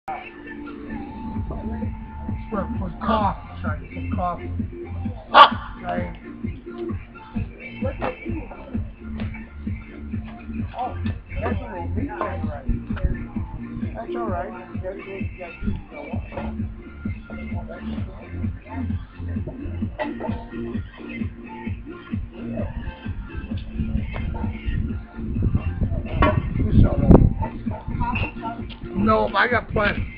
For cough, sorry, for cough. Sorry. Oh, that's all right. That's all right. It's all right. No, I got plenty.